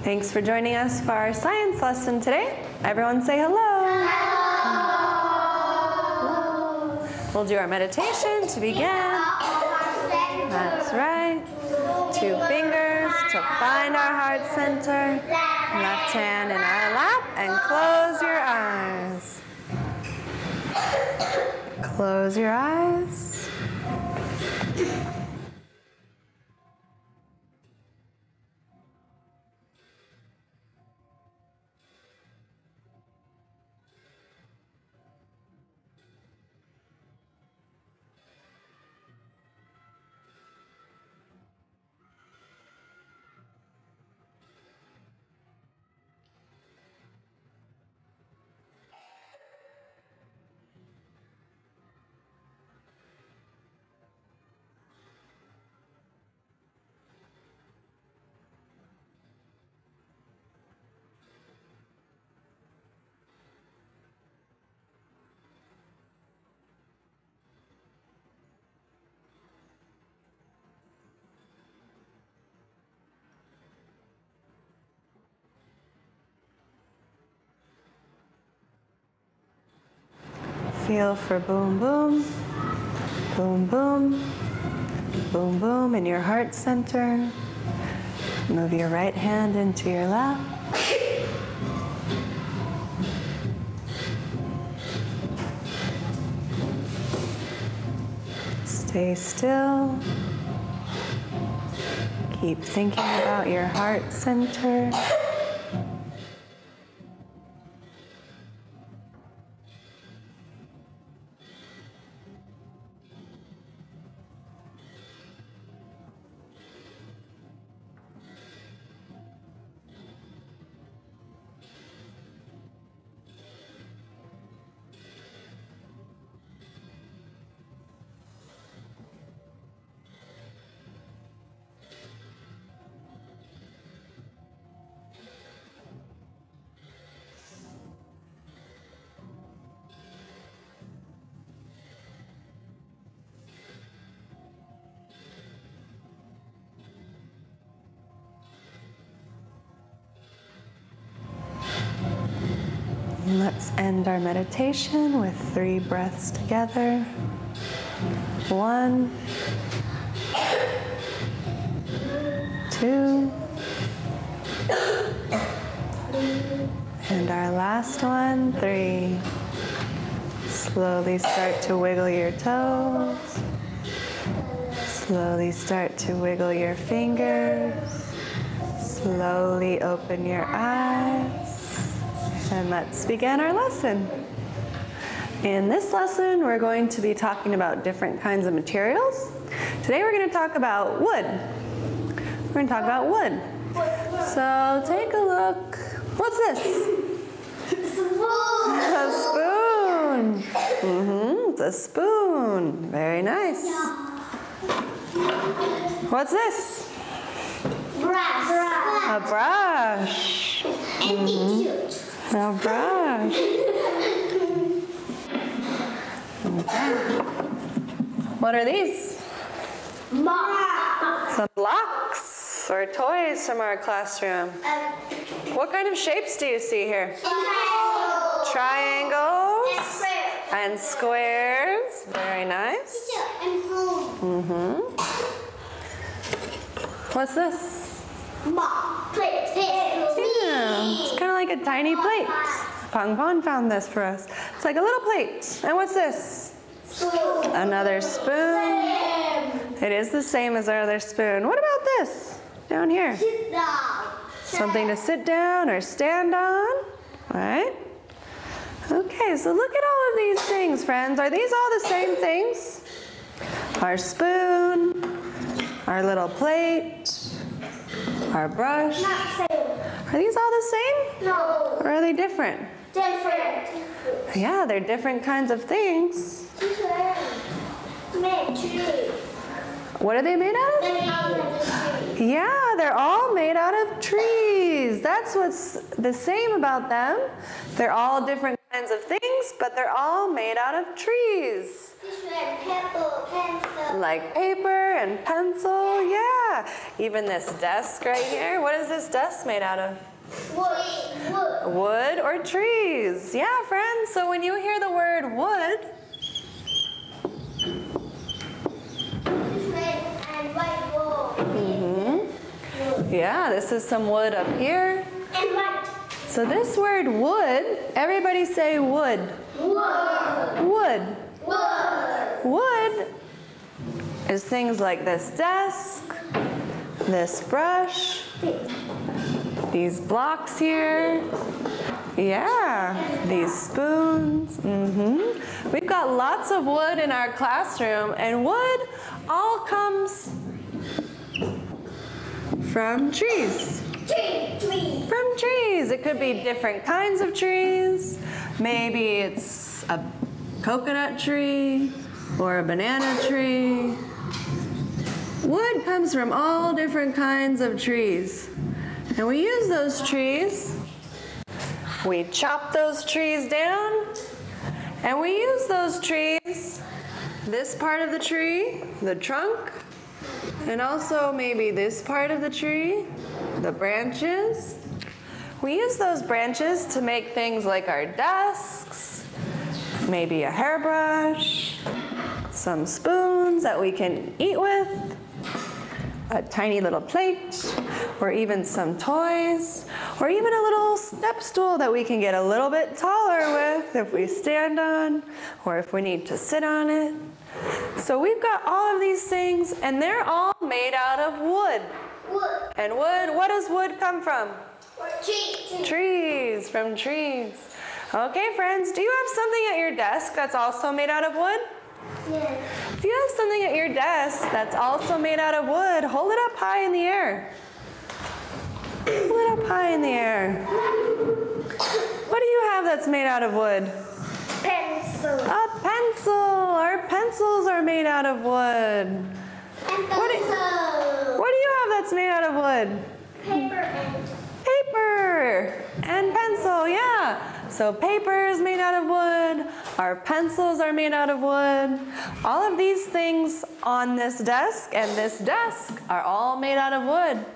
Thanks for joining us for our science lesson today. Everyone say hello. Hello. We'll do our meditation to begin. That's right. 2 fingers to find our heart center. Left hand in our lap and close your eyes. Close your eyes. Feel for boom, boom, boom, boom, boom, boom in your heart center. Move your right hand into your lap. Stay still. Keep thinking about your heart center. Let's end our meditation with 3 breaths together. 1, 2, and our last one, 3. Slowly start to wiggle your toes. Slowly start to wiggle your fingers. Slowly open your eyes. And let's begin our lesson. In this lesson, we're going to be talking about different kinds of materials. Today we're going to talk about wood. We're going to talk about wood. So take a look. What's this? A spoon. It's a spoon. Very nice. What's this? Brush. A brush. A brush. What are these? Some blocks or toys from our classroom. What kind of shapes do you see here? Triangles and squares. Very nice. What's this? Yeah, it's kind of like a tiny plate. Pong Pong found this for us. It's like a little plate. And what's this? Another spoon. It is the same as our other spoon. What about this? Down here. Something to sit down or stand on. Right? Okay, so look at all of these things, friends. Are these all the same things? Our spoon, our little plate, our brush. Are these all the same? No. Or are they different? Different. Yeah, they're different kinds of things. What are they made out of? Yeah, they're all made out of trees. That's what's the same about them. They're all different kinds kinds of things, but they're all made out of trees. Like paper and pencil, yeah. Even this desk right here, what is this desk made out of? Wood. Wood or trees. Yeah, friends, so when you hear the word wood, yeah, this is some wood up here. And white. So this word wood, everybody say wood. Wood. Wood. Wood. Wood is things like this desk, this brush, these blocks here. Yeah, these spoons. We've got lots of wood in our classroom, and wood all comes from trees. Tree. From trees. It could be different kinds of trees. Maybe it's a coconut tree or a banana tree. Wood comes from all different kinds of trees. And we use those trees. We chop those trees down. And we use those trees, this part of the tree, the trunk, and also maybe this part of the tree, the branches. We use those branches to make things like our desks, maybe a hairbrush, some spoons that we can eat with, a tiny little plate, or even some toys, or even a little step stool that we can get a little bit taller with if we stand on, or if we need to sit on it. So we've got all of these things, and they're all made out of wood. Wood. And wood, what does wood come from? Tree. Trees, from trees. Okay, friends, do you have something at your desk that's also made out of wood? Yes. If you have something at your desk that's also made out of wood, hold it up high in the air. Hold it up high in the air. What do you have that's made out of wood? Pencil. A pencil. Our pencils are made out of wood. And What do you have that's made out of wood? paper and Paper and pencil, yeah. So paper is made out of wood. Our pencils are made out of wood. All of these things on this desk and this desk are all made out of wood.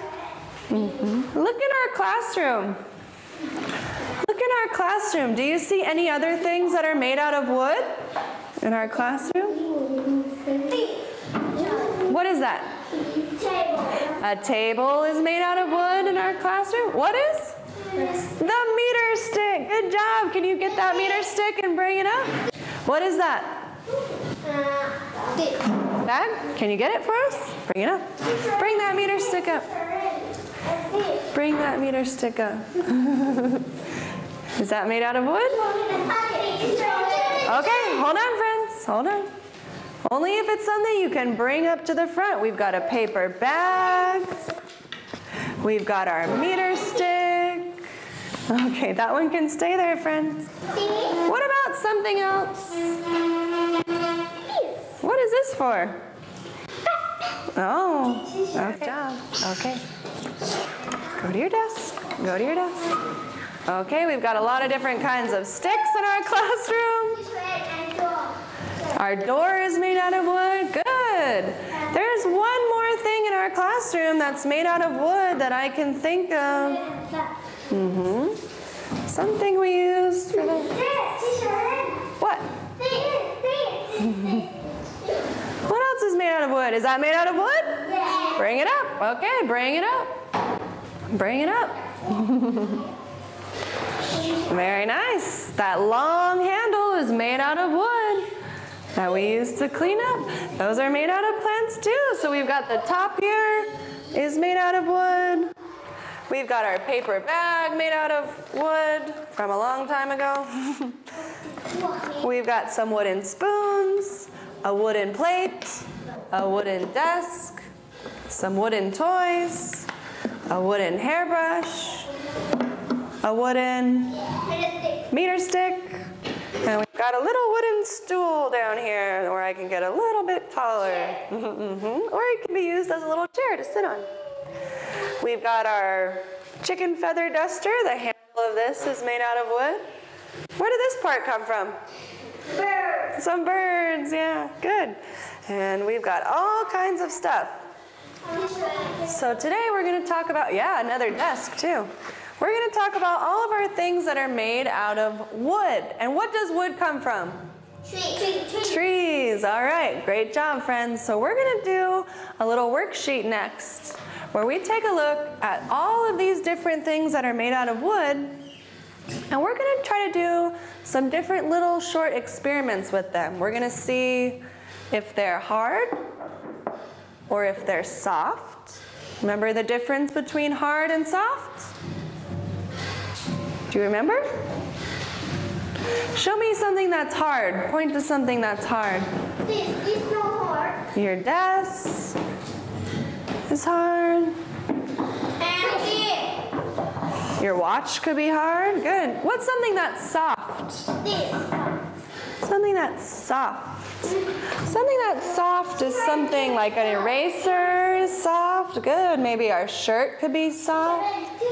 Look in our classroom. Look in our classroom. Do you see any other things that are made out of wood in our classroom? What is that? table. A table is made out of wood in our classroom. What is? The meter stick. Good job. Can you get that meter stick and bring it up? What is that? Bag? Can you get it for us? Bring it up. Bring that meter stick up. Bring that meter stick up. Is that made out of wood? Okay, hold on, friends. Hold on. Only if it's something you can bring up to the front. We've got a paper bag. We've got our meter stick. Okay, that one can stay there, friends. What about something else? What is this for? Oh, good job. Okay. Go to your desk. Go to your desk. Okay, we've got a lot of different kinds of sticks in our classroom. Our door is made out of wood. Good. There's one more thing in our classroom that's made out of wood that I can think of. Something we use for the... What? What else is made out of wood? Is that made out of wood? Yeah. Bring it up. Okay, bring it up. Bring it up. Very nice. That long handle is made out of wood that we use to clean up. Those are made out of plants too. So we've got the top here is made out of wood. We've got our paper bag made out of wood from a long time ago. We've got some wooden spoons, a wooden plate, a wooden desk, some wooden toys, a wooden hairbrush, a wooden meter stick, and we've got a little wooden stool down here where I can get a little bit taller. Or it can be used as a little chair to sit on. We've got our chicken feather duster. The handle of this is made out of wood. Where did this part come from? Birds. Some birds, yeah, good. And we've got all kinds of stuff. So today we're going to talk about, yeah, another desk too. We're going to talk about all of our things that are made out of wood. And what does wood come from? Trees. All right, great job, friends. So we're going to do a little worksheet next where we take a look at all of these different things that are made out of wood, and we're going to try to do some different little short experiments with them. We're going to see if they're hard or if they're soft. Remember the difference between hard and soft? Do you remember? Show me something that's hard. Point to something that's hard. This is not hard. Your desk is hard. And this. Your watch could be hard. Good. What's something that's soft? This. Something that's soft. Something that's soft is something like an eraser is soft. Good. Maybe our shirt could be soft.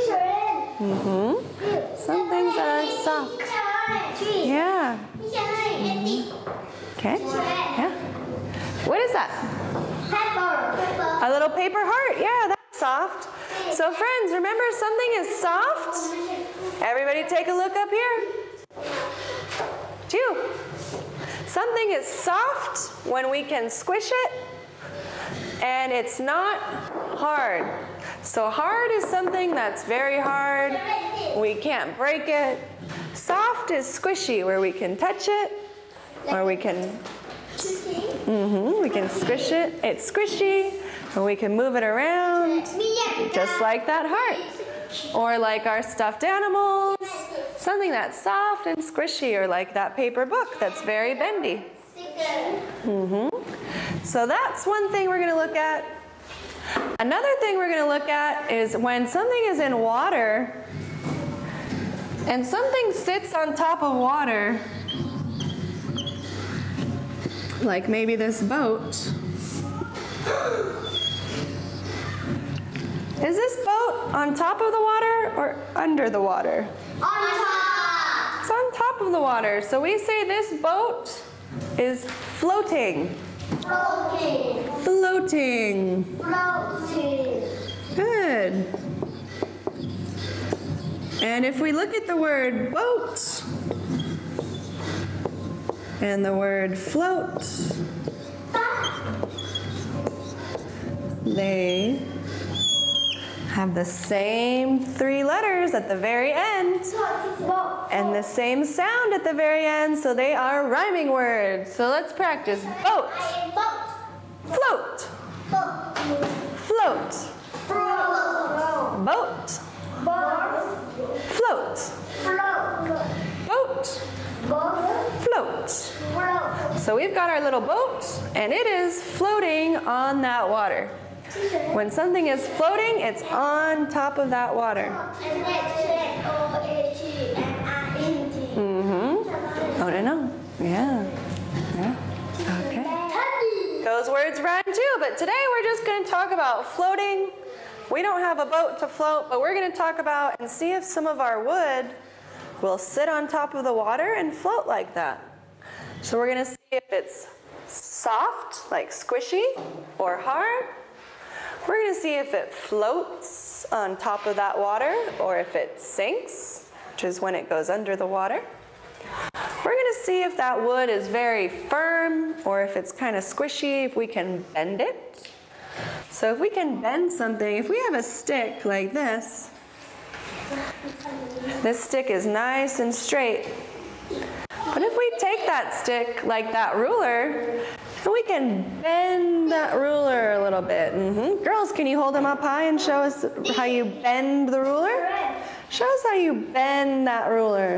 Some things that are soft. Yeah. Okay. Yeah. What is that? Pepper. A little paper heart. Yeah, that's soft. So friends, remember something is soft? Everybody take a look up here. 2. Something is soft when we can squish it, and it's not hard. So hard is something that's very hard. We can't break it. Soft is squishy, where we can touch it, or we can we can squish it. It's squishy, and we can move it around, just like that heart. Or like our stuffed animals, something that's soft and squishy, or like that paper book that's very bendy. So that's one thing we're going to look at. Another thing we're going to look at is when something is in water and something sits on top of water, like maybe this boat. Is this boat on top of the water or under the water? On top. It's on top of the water. So we say this boat is floating. Floating. Floating. Floating. Good. And if we look at the word boat and the word float, they have the same 3 letters at the very end and the same sound at the very end, so they are rhyming words. So let's practice. Boat, float, float, boat, float, boat, float. So we've got our little boat, and it is floating on that water. When something is floating, it's on top of that water. Oh, no. Yeah. Okay. Those words rhyme too, but today we're just going to talk about floating. We don't have a boat to float, but we're going to talk about and see if some of our wood will sit on top of the water and float like that. So we're going to see if it's soft, like squishy, or hard. We're going to see if it floats on top of that water or if it sinks, which is when it goes under the water. We're going to see if that wood is very firm or if it's kind of squishy, if we can bend it. So if we can bend something, if we have a stick like this stick is nice and straight. But if we take that stick like that ruler, and we can bend that ruler a little bit. Girls, can you hold them up high and show us how you bend the ruler? Show us how you bend that ruler.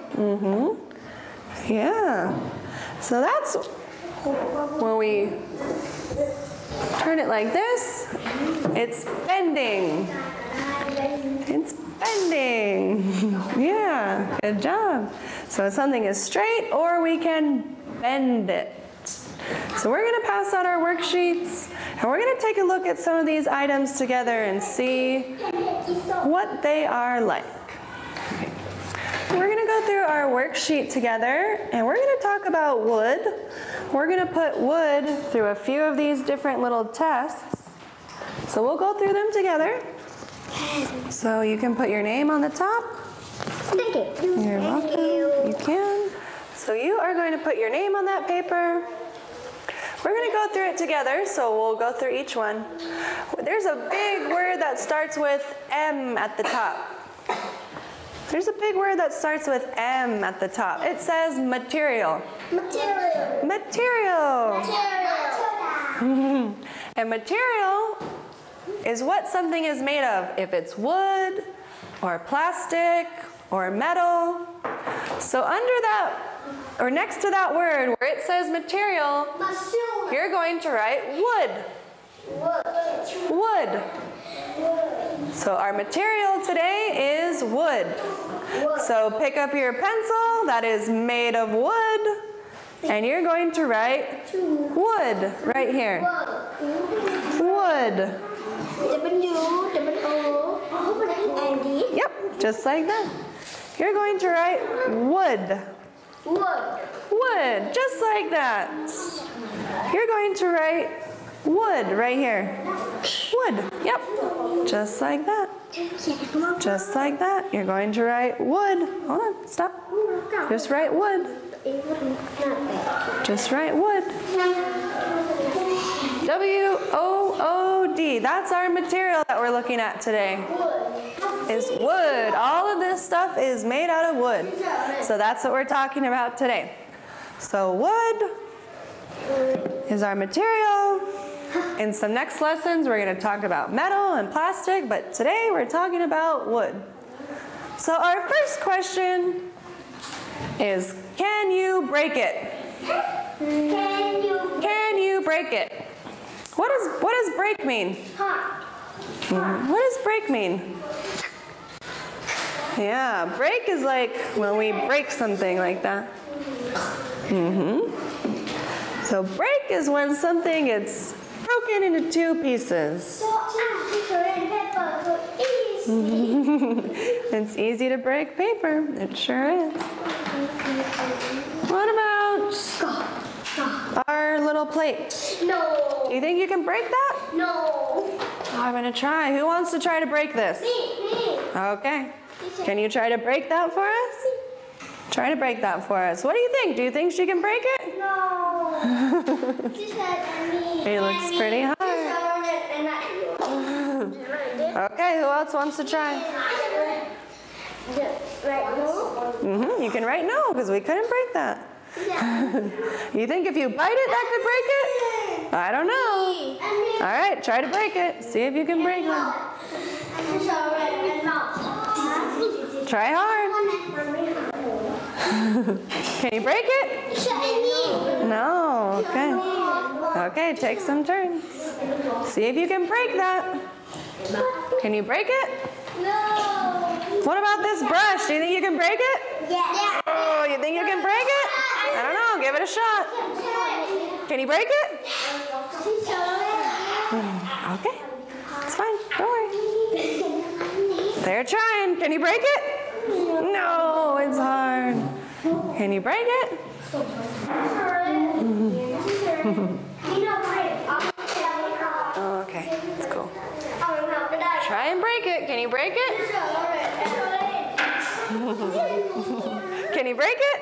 Yeah. So that's when we turn it like this, it's bending. It's bending. Yeah, good job. So something is straight or we can bend it. So we're going to pass out our worksheets and we're going to take a look at some of these items together and see what they are like. Okay. We're going to go through our worksheet together, and we're going to talk about wood. We're going to put wood through a few of these different little tests. So we'll go through them together. So you can put your name on the top. Thank you. You're welcome. You can. So you are going to put your name on that paper. We're going to go through it together, so we'll go through each one. There's a big word that starts with M at the top. There's a big word that starts with M at the top. It says material. Material. Material. Material. And material is what something is made of. If it's wood, or plastic, or metal. So under that, or next to that word where it says material, you're going to write wood. Wood. So our material today is wood. So pick up your pencil that is made of wood, and you're going to write wood right here. Wood. Yep, just like that. You're going to write wood. Wood, just like that. You're going to write wood right here. Wood, yep, just like that. Just like that. You're going to write wood. Hold on, stop. Just write wood. Just write wood. W-O-O-D. That's our material that we're looking at today. Is wood. All of this stuff is made out of wood. So that's what we're talking about today. So wood is our material. In some next lessons, we're going to talk about metal and plastic, but today we're talking about wood. So our first question is, can you break it? Can you break it? What does break mean? What does break mean? Yeah, break is like when we break something like that. So break is when something gets broken into two pieces. It's easy to break paper. It sure is. What about our little plate? No. Do you think you can break that? No. Oh, I'm gonna try. Who wants to try to break this? Me. Okay. Can you try to break that for us? Try to break that for us. What do you think? Do you think she can break it? No. It looks pretty hard. Okay, who else wants to try? You can write no, because we couldn't break that. You think if you bite it, that could break it? I don't know. All right, try to break it. See if you can break it. Try hard. Can you break it? No, okay. Okay, take some turns. See if you can break that. Can you break it? No. What about this brush? Do you think you can break it? Yeah. Oh, you think you can break it? I don't know, give it a shot. Can you break it? Okay, it's fine, don't worry. They're trying. Can you break it? No, it's hard. Can you break it? Okay, that's cool. Try and break it. Can you break it? Can you break it?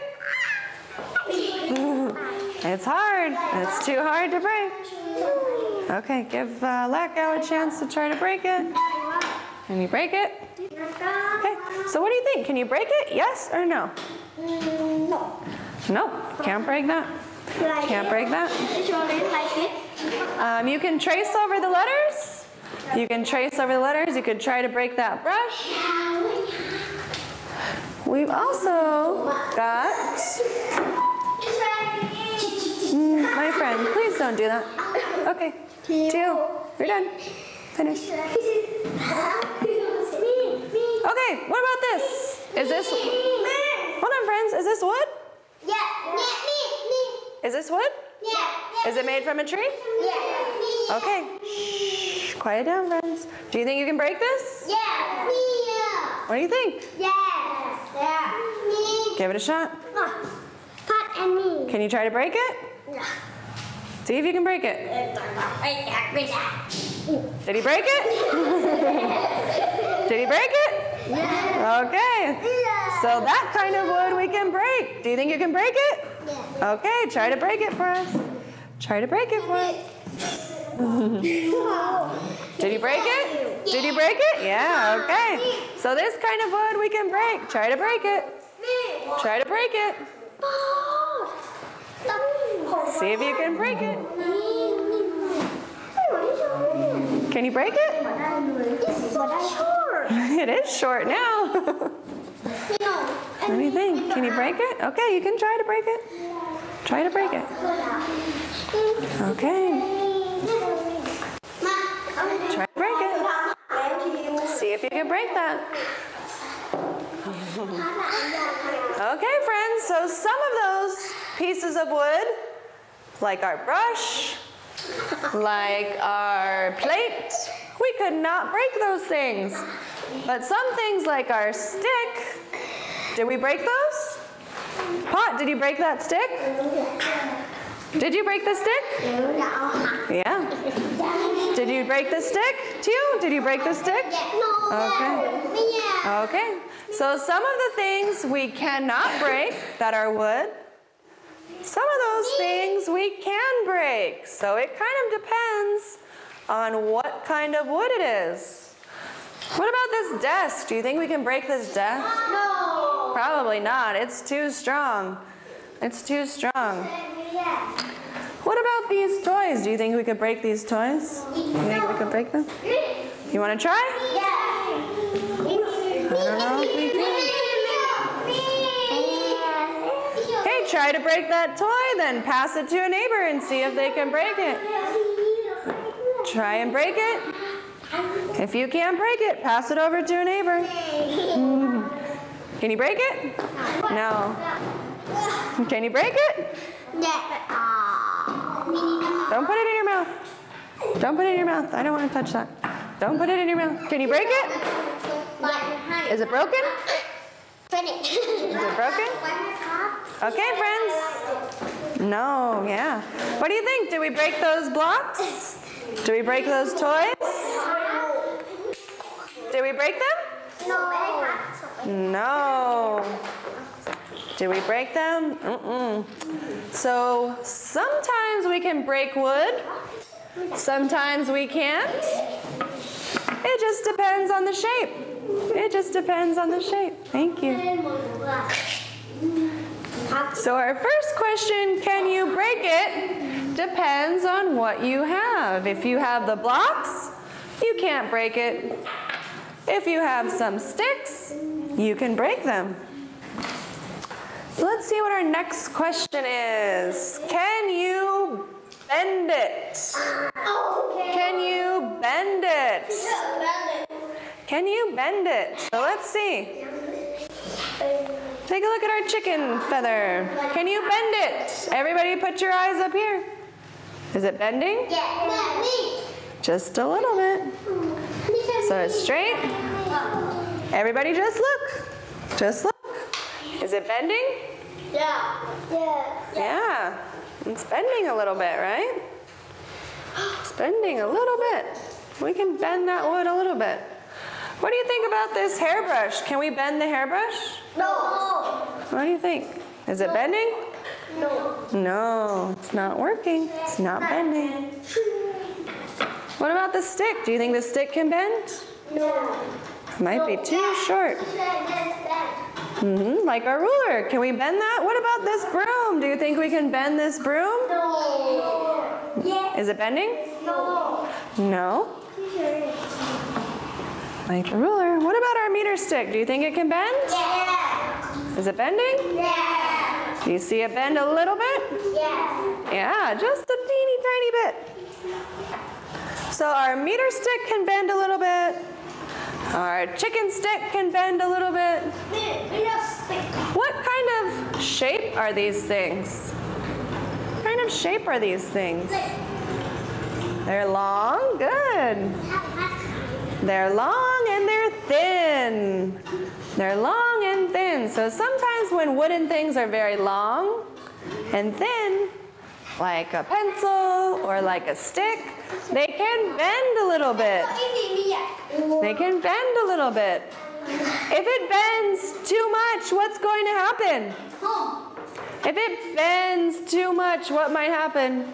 It's hard. It's too hard to break. Okay, give Lackow a chance to try to break it. Can you break it? Okay, so what do you think? Can you break it? Yes or no? No. Nope, can't break that. Can't break that. You can trace over the letters. You can trace over the letters. You could try to break that brush. We've also got... my friend, please don't do that. Okay, 2, you're done. Finish. Okay, what about this? Is this... Hold on, friends. Is this wood? Yeah. Is this wood? Yeah. Is it made from a tree? Yeah. Okay. Shh, quiet down, friends. Do you think you can break this? Yeah. What do you think? Yes. Yeah. Give it a shot. Pot and me. Can you try to break it? See if you can break it. Did he break it? Did he break it? Okay. So that kind of wood we can break. Do you think you can break it? Okay, try to break it for us. Try to break it for us. Did he break it? Did he break it? Yeah, okay. So this kind of wood we can break. Try to break it. Try to break it. See if you can break it. Can you break it? It's so short. It is short now. What do you think? Can you break it? Okay, you can try to break it. Try to break it. Okay. Try to break it. See if you can break that. Okay, friends, so some of those pieces of wood, like our brush, like our plate, we could not break those things. But some things like our stick, did we break those? Pot, did you break that stick? Did you break the stick? Yeah. Did you break the stick too? Did you break the stick? Okay. Okay. So some of the things we cannot break that are wood, some of those things we can break. So it kind of depends on what kind of wood it is. What about this desk? Do you think we can break this desk? No. Probably not. It's too strong. It's too strong. What about these toys? Do you think we could break these toys? You think we could break them? You want to try? I don't know if we can. Okay, try to break that toy, then pass it to a neighbor and see if they can break it. Try and break it. If you can't break it, pass it over to a neighbor. Can you break it? No. Can you break it? Don't put it in your mouth. Don't put it in your mouth. I don't want to touch that. Don't put it in your mouth. Can you break it? Is it broken? Is it broken? Okay, friends. No, yeah. What do you think? Did we break those blocks? Did we break those toys? Did we break them? No. Did we break them? So sometimes we can break wood. Sometimes we can't. It just depends on the shape. It just depends on the shape. Thank you. So our first question, can you break it, depends on what you have. If you have the blocks, you can't break it. If you have some sticks, you can break them. So let's see what our next question is. Can you bend it? Can you bend it? Can you bend it? So let's see. Take a look at our chicken feather. Can you bend it? Everybody put your eyes up here. Is it bending? Just a little bit. So it's straight. Everybody just look. Just look. Is it bending? Yeah. It's bending a little bit, right? It's bending a little bit. We can bend that wood a little bit. What do you think about this hairbrush? Can we bend the hairbrush? No. What do you think? Is it bending? No. No, it's not working. It's not bending. What about the stick? Do you think the stick can bend? No. It might be too short. Like our ruler. Can we bend that? What about this broom? Do you think we can bend this broom? No. Is it bending? No. No. Like the ruler. What about our meter stick? Do you think it can bend? Yeah. Is it bending? Yeah. Do you see it bend a little bit? Yeah. Yeah, just a teeny tiny bit. So our meter stick can bend a little bit. Our chicken stick can bend a little bit. What kind of shape are these things? What kind of shape are these things? They're long, good. They're long and they're thin. They're long and thin. So sometimes when wooden things are very long and thin, like a pencil or like a stick, they can bend a little bit. They can bend a little bit. If it bends too much, what's going to happen? If it bends too much, what might happen?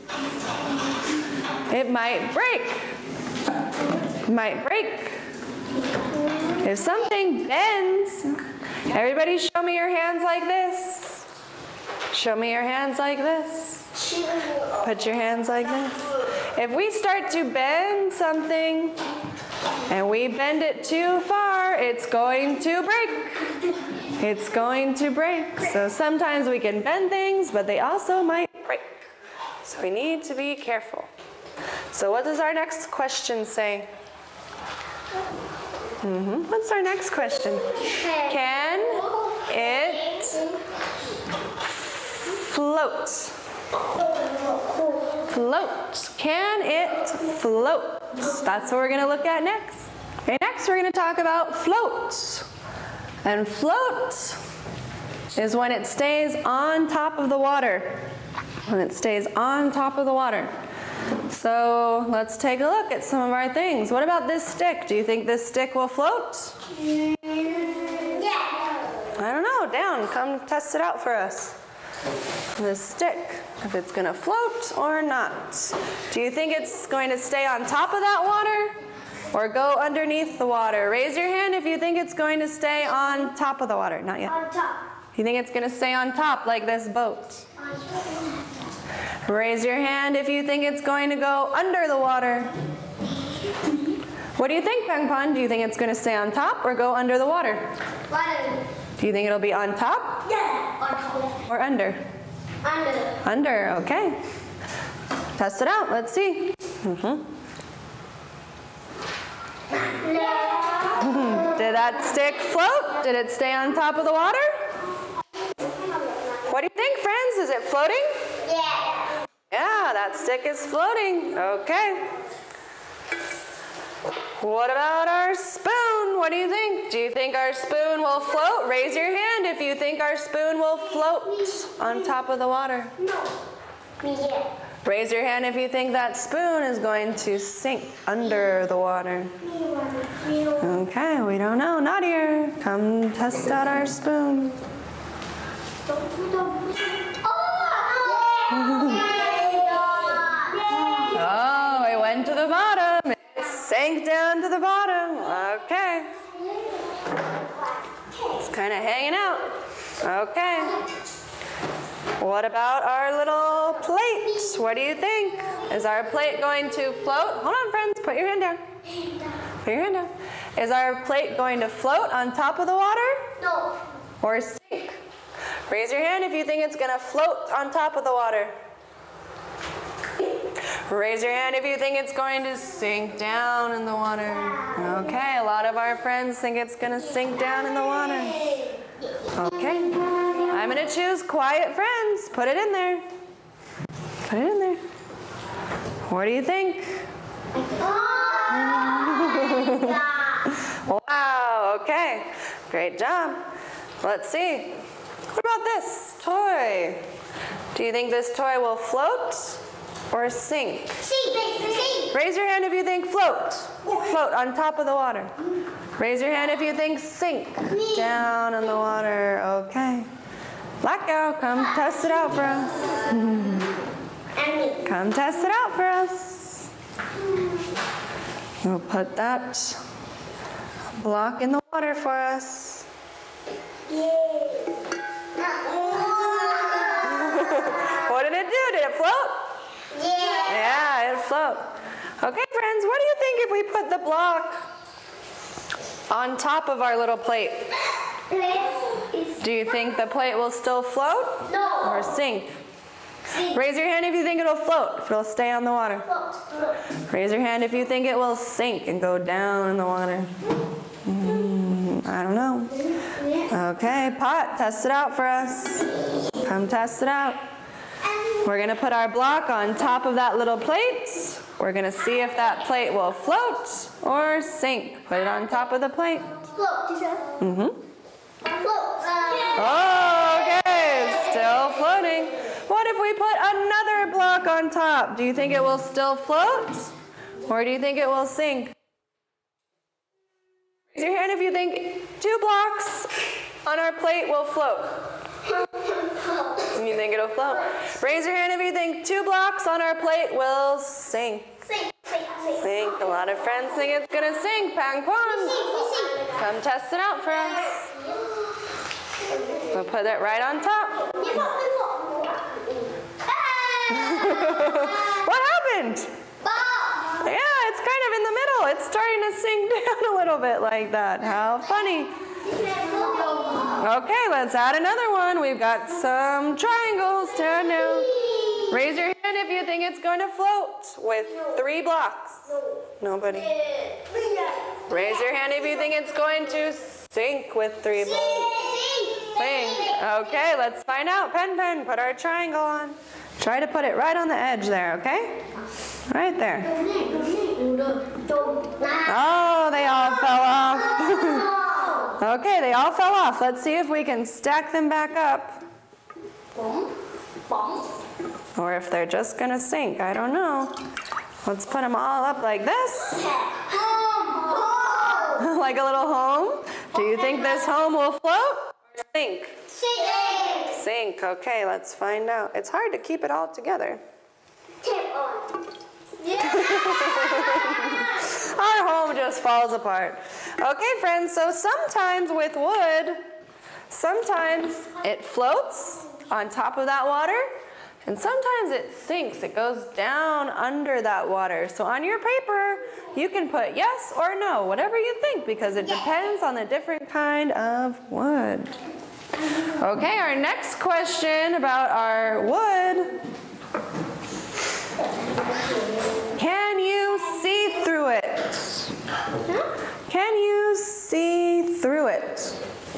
It might break. It might break. If something bends, everybody show me your hands like this. Show me your hands like this. Put your hands like this. If we start to bend something and we bend it too far, it's going to break. It's going to break. So sometimes we can bend things, but they also might break. So we need to be careful. So what does our next question say? What's our next question? Can it float? Float. Can it float? That's what we're going to look at next. Okay, next we're going to talk about float. And float is when it stays on top of the water. When it stays on top of the water. So let's take a look at some of our things. What about this stick? Do you think this stick will float? Yeah. I don't know. Down. Come test it out for us. This stick, if it's going to float or not. Do you think it's going to stay on top of that water or go underneath the water? Raise your hand if you think it's going to stay on top of the water. Not yet. On top. You think it's going to stay on top like this boat? Raise your hand if you think it's going to go under the water. What do you think, Peng Pon? Do you think it's going to stay on top or go under the water? Water. Do you think it'll be on top Yeah. On top. or under? Under. Under, okay. Test it out, let's see. Did that stick float? Did it stay on top of the water? What do you think, friends? Is it floating? Yeah. Yeah, that stick is floating. Okay. What about our spoon? What do you think? Do you think our spoon will float? Raise your hand if you think our spoon will float on top of the water. No. Yeah. Raise your hand if you think that spoon is going to sink under the water. Okay, we don't know. Not here. Come test out our spoon. Oh, it went to the bottom. It sank down to the bottom. Okay. It's kind of hanging out. Okay. What about our little plate? What do you think? Is our plate going to float? Hold on, friends. Put your hand down. Put your hand down. Is our plate going to float on top of the water? No. Or sink? Raise your hand if you think it's going to float on top of the water. Raise your hand if you think it's going to sink down in the water. Okay, a lot of our friends think it's going to sink down in the water. Okay, I'm going to choose quiet friends. Put it in there. Put it in there. What do you think? Wow, okay. Great job. Let's see. What about this toy? Do you think this toy will float or sink? Sink. Raise your hand if you think float. Float on top of the water. Raise your hand if you think sink. Down in the water. Okay. Black cow, come test it out for us. Come test it out for us. We'll put that block in the water for us. What did it do? Did it float? Yeah, it float. Okay, friends, what do you think if we put the block on top of our little plate? Do you think the plate will still float? No. Or sink? Raise your hand if you think it'll float, if it'll stay on the water. Raise your hand if you think it will sink and go down in the water. I don't know. Okay, Pot, test it out for us. Come test it out. We're going to put our block on top of that little plate. We're going to see if that plate will float or sink. Put it on top of the plate. Float. Mm-hmm. Float. Oh! on top, do you think it will still float? Or do you think it will sink? Raise your hand if you think 2 blocks on our plate will float. You think it'll float? Raise your hand if you think 2 blocks on our plate will sink. Sink. A lot of friends think it's gonna sink. Pang Pon. Come test it out for us. We'll put it right on top. What happened? Yeah, it's kind of in the middle. It's starting to sink down a little bit like that. How funny. Okay, let's add another one. We've got some triangles. Stand now. Raise your hand if you think it's going to float with 3 blocks. Nobody. Raise your hand if you think it's going to sink with 3 blocks. Sink. Okay, let's find out. Pen, put our triangle on. Try to put it right on the edge there, okay? Right there. Oh, they all fell off. Okay, they all fell off. Let's see if we can stack them back up. Or if they're just gonna sink, I don't know. Let's put them all up like this. Like a little home. Do you think this home will float or sink? Sink. Okay, let's find out. It's hard to keep it all together. Our home just falls apart. Okay, friends, so sometimes with wood, sometimes it floats on top of that water, and sometimes it sinks. It goes down under that water. So on your paper, you can put yes or no, whatever you think, because it depends on the different kind of wood. Okay, our next question about our wood. Can you see through it? Can you see through it?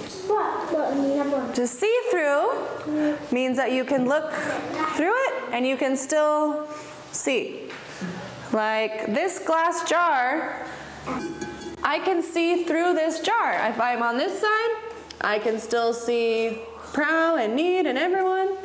To see through means that you can look through it and you can still see. Like this glass jar, I can see through this jar. If I'm on this side, I can still see Prow and Need and everyone.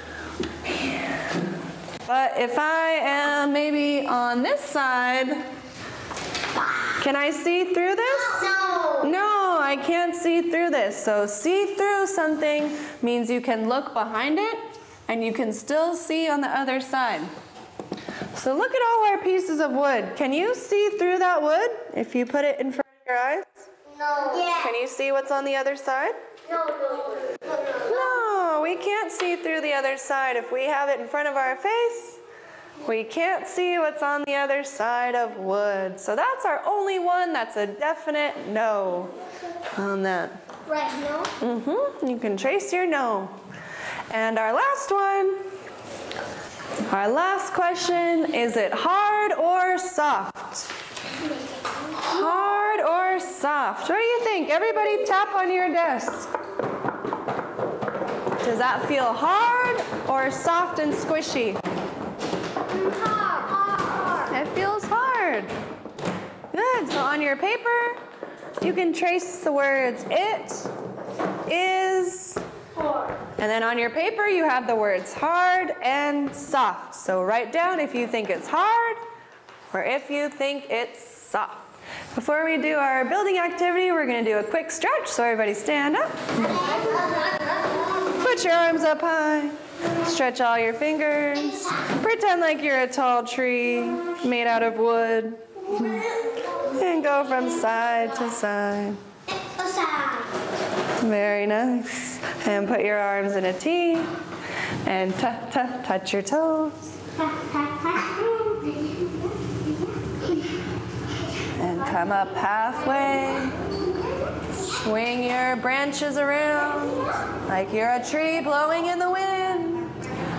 But if I am maybe on this side, can I see through this? No, I can't see through this. So see through something means you can look behind it and you can still see on the other side. So look at all our pieces of wood. Can you see through that wood if you put it in front of your eyes? No. Yeah. Can you see what's on the other side? No. No, we can't see through the other side. If we have it in front of our face, we can't see what's on the other side of wood. So that's our only one that's a definite no on that. Right, no? You can trace your no. And our last one, our last question, is it hard or soft? Hard or soft? What do you think? Everybody tap on your desk. Does that feel hard or soft and squishy? Hard. It feels hard. Good. So on your paper, you can trace the words it, is, Hard. and then on your paper you have the words hard and soft. So write down if you think it's hard or if you think it's soft. Before we do our building activity, we're going to do a quick stretch. So everybody stand up. Put your arms up high. Stretch all your fingers. Pretend like you're a tall tree made out of wood. And go from side to side. Very nice. And put your arms in a T. And touch your toes. And come up halfway. Swing your branches around like you're a tree blowing in the wind.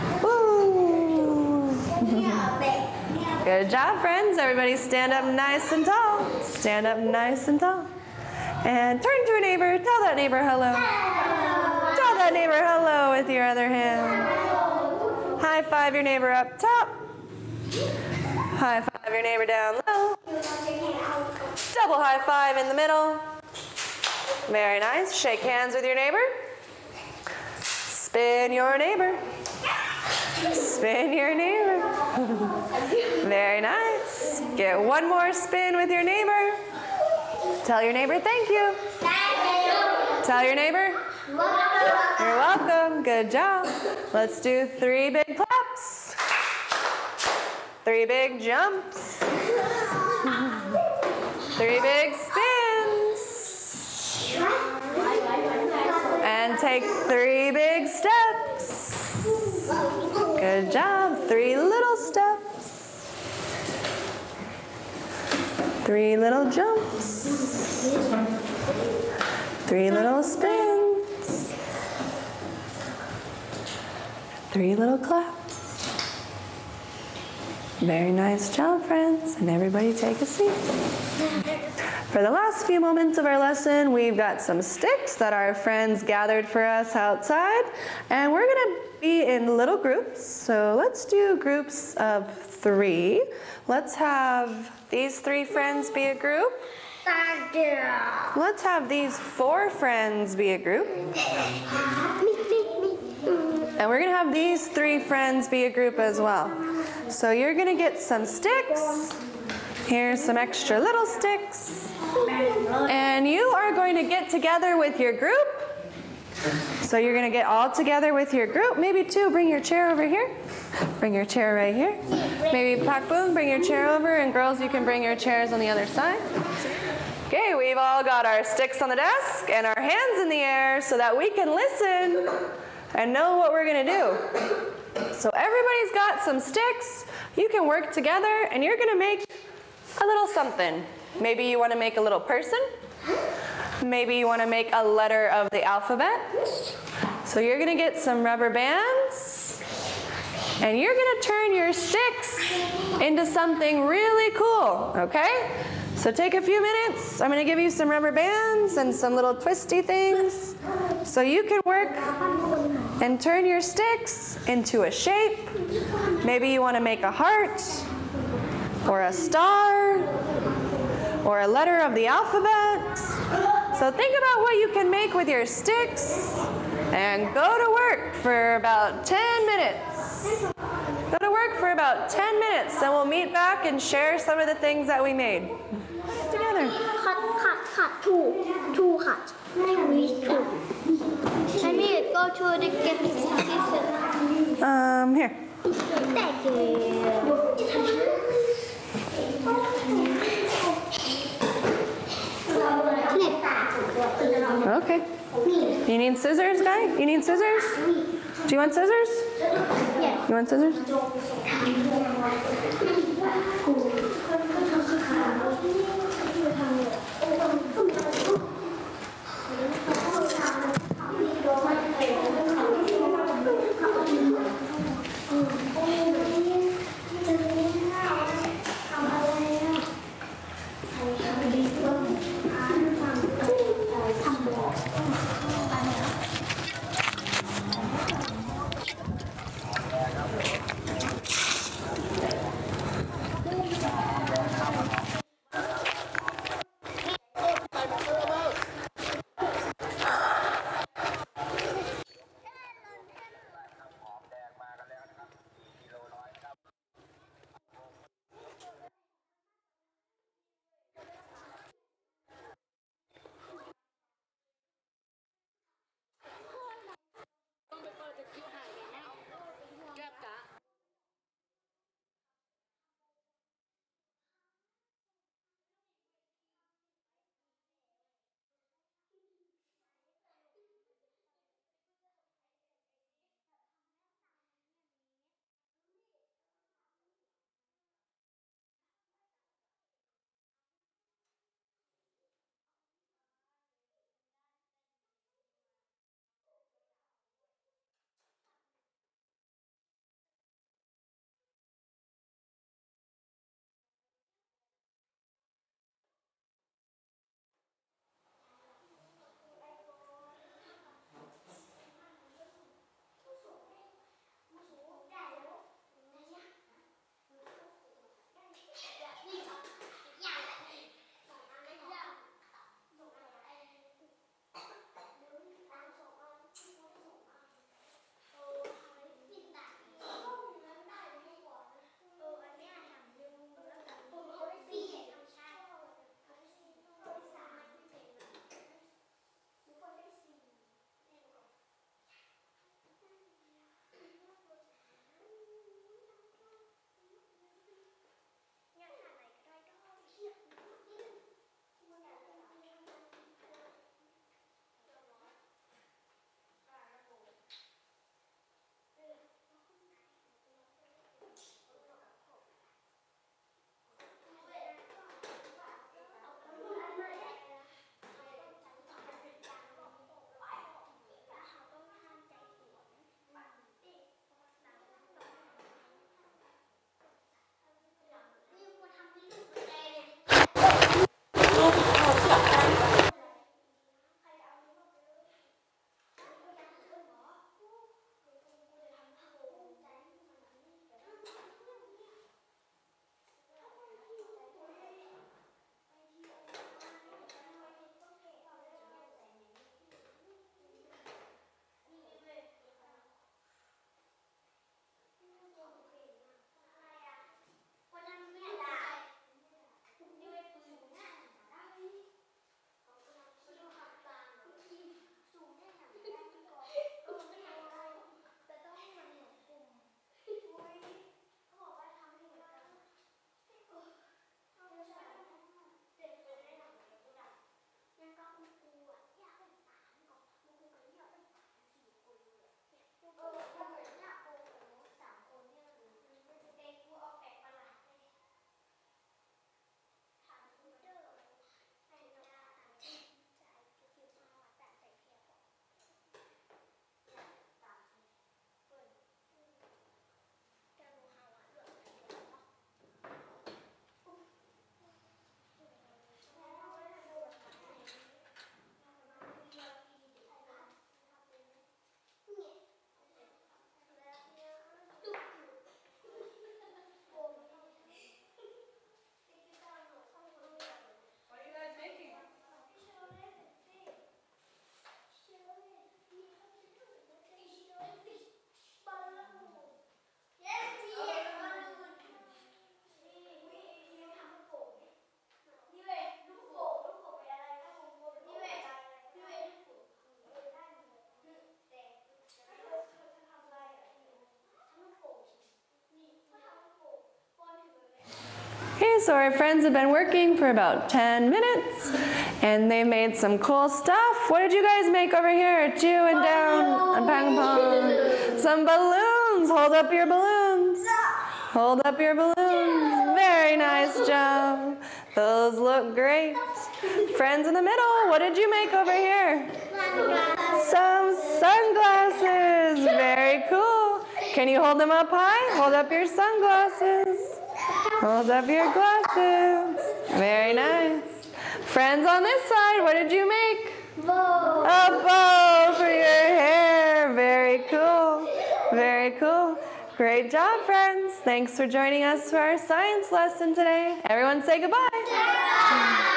Woo! Good job, friends. Everybody stand up nice and tall. Stand up nice and tall. And turn to a neighbor. Tell that neighbor hello. Tell that neighbor hello with your other hand. High five your neighbor up top. High five your neighbor down low. Double high five in the middle. Very nice. Shake hands with your neighbor. Spin your neighbor. Spin your neighbor. Very nice. Get one more spin with your neighbor. Tell your neighbor thank you. Tell your neighbor. You're welcome. Good job. Let's do 3 big claps. 3 big jumps. 3 big spins. And take 3 big steps. Good job. 3 little steps. 3 little jumps. 3 little spins. 3 little claps. Very nice job, friends. And everybody take a seat. For the last few moments of our lesson, we've got some sticks that our friends gathered for us outside. And we're going to be in little groups. So let's do groups of 3. Let's have these 3 friends be a group. Let's have these 4 friends be a group. And we're going to have these 3 friends be a group as well. So you're going to get some sticks. Here's some extra little sticks. And you are going to get together with your group. So you're going to get all together with your group. Maybe 2, bring your chair over here. Bring your chair right here. Maybe Pakboom, bring your chair over. And girls, you can bring your chairs on the other side. Okay, we've all got our sticks on the desk and our hands in the air so that we can listen and know what we're going to do. So everybody's got some sticks. You can work together and you're going to make a little something. Maybe you want to make a little person. Maybe you want to make a letter of the alphabet. So you're going to get some rubber bands and you're going to turn your sticks into something really cool, okay? So take a few minutes. I'm going to give you some rubber bands and some little twisty things so you can work and turn your sticks into a shape. Maybe you want to make a heart or a star or a letter of the alphabet. So think about what you can make with your sticks and go to work for about 10 minutes. Go to work for about 10 minutes and we'll meet back and share some of the things that we made. Together. Cut. Two cut. Can we go to the gift season? Here. Thank you. Okay. You need scissors, guy? You need scissors? Do you want scissors? Yeah. You want scissors? so our friends have been working for about 10 minutes, and they made some cool stuff. What did you guys make over here? Chu and Down and Pang Pong? Some balloons. Hold up your balloons. Hold up your balloons. Very nice job. Those look great. Friends in the middle, what did you make over here? Some sunglasses. Very cool. Can you hold them up high? Hold up your sunglasses. Hold up your glasses. Very nice. Friends on this side, what did you make? Bow. A bow for your hair. Very cool. Very cool. Great job, friends. Thanks for joining us for our science lesson today. Everyone say goodbye.